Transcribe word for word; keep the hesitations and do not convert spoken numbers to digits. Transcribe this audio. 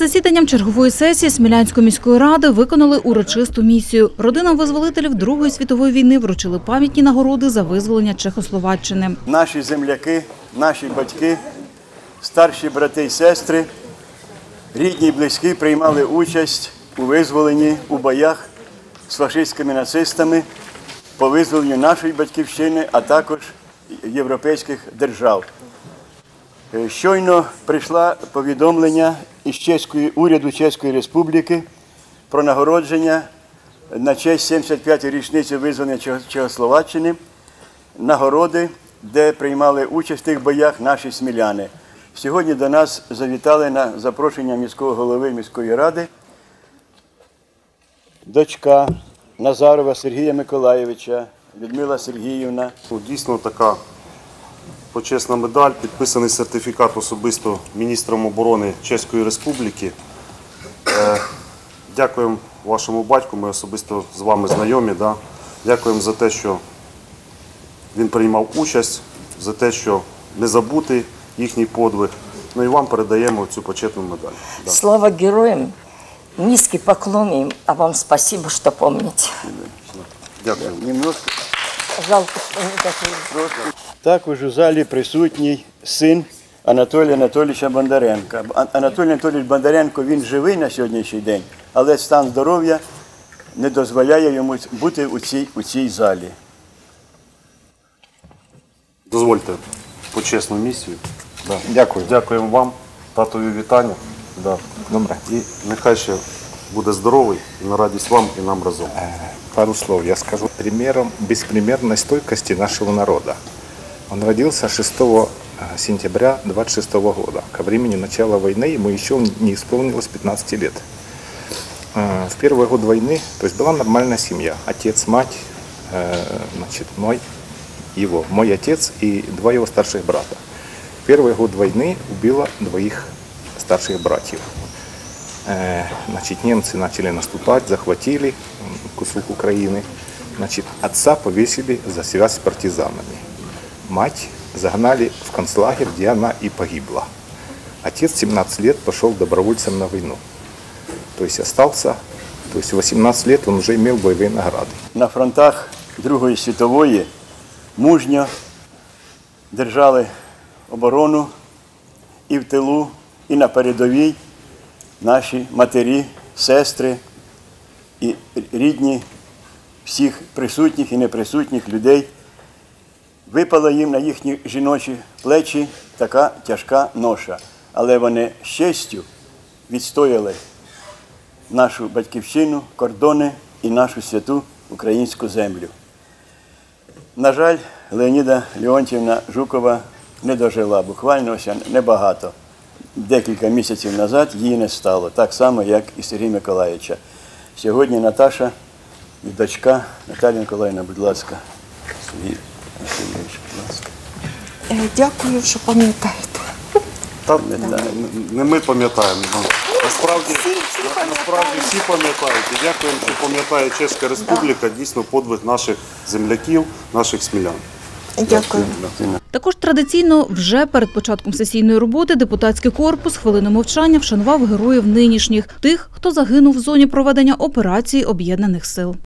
засіданням чергової сесії Смілянської міської ради виконали урочисту місію. Родинам визволителів Другої світової війни вручили пам'ятні нагороди за визволення Чехословаччини. Наші земляки, наші батьки, старші брати і сестри, рідні і близькі приймали участь у визволенні, у боях з фашистськими нацистами по визволенню нашої батьківщини, а також європейських держав. Щойно прийшло повідомлення із Чеської, уряду Чеської Республіки про нагородження на честь сімдесят п'ятої річниці визволення Чехословаччини, нагороди, де приймали участь в тих боях наші сміляни. Сьогодні до нас завітали на запрошення міського голови міської ради дочка Назарова Сергія Миколайовича, Людмила Сергіївна. Дійсно така почесна медаль, підписаний сертифікат особисто міністром оборони Чеської Республіки. Дякуємо вашому батьку, ми особисто з вами знайомі. Да? Дякуємо за те, що він приймав участь, за те, що не забути їхній подвиг. Ну і вам передаємо цю почетну медаль. Да. Слава героям, низький поклон їм, а вам спасибо, що пам'ятаєте. Дякую. Немножко. Жалко, що не такі. Також у залі присутній син Анатолія Анатолійовича Бондаренка. Анатолій Анатолійович Бондаренко, він живий на сьогоднішній день, але стан здоров'я не дозволяє йому бути у цій, у цій залі. Дозвольте почесну місію. Да. Дякую. Дякуємо вам, татові вітання. Да. Добре. І нехай ще буде здоровий, і на радість вам і нам разом. Пару слов я скажу. Примером беспримерной стойкости нашего народа. Он родился шестого сентября двадцать шестого года. Ко времени начала войны ему еще не исполнилось пятнадцати лет. В первый год войны, то есть была нормальная семья. Отец, мать, значит, мой, его, мой отец и два его старших брата. В первый год войны убило двоих старших братьев. Значит, немцы начали наступать, захватили кусок Украины. Значит, отца повесили за связь с партизанами. Мать загнали в концлагерь, где она и погибла. Отец в семнадцать лет пошел добровольцем на войну. То есть остался, то есть в восемнадцать лет он уже имел боевые награды. На фронтах Другої світової мужньо держали оборону і в тилу, і на передовій наші матері, сестри і рідні всіх присутніх і неприсутніх людей. Випала їм на їхні жіночі плечі така тяжка ноша. Але вони з честю відстояли нашу батьківщину, кордони і нашу святу українську землю. На жаль, Леоніда Леонтіївна Жукова не дожила, буквально ось небагато. Декілька місяців назад її не стало, так само, як і Сергія Миколайовича. Сьогодні Наташа і дочка Наталія Миколаївна, будь ласка. Сергій Васильович, будь ласка. Дякую, що пам'ятаєте. Та, не ми пам'ятаємо. Насправді, насправді всі пам'ятають. І дякуємо, що пам'ятає Чеська Республіка дійсно подвиг наших земляків, наших смілян. Дякую. Також традиційно вже перед початком сесійної роботи депутатський корпус хвилиною мовчання вшанував героїв нинішніх, тих, хто загинув в зоні проведення операції Об'єднаних сил.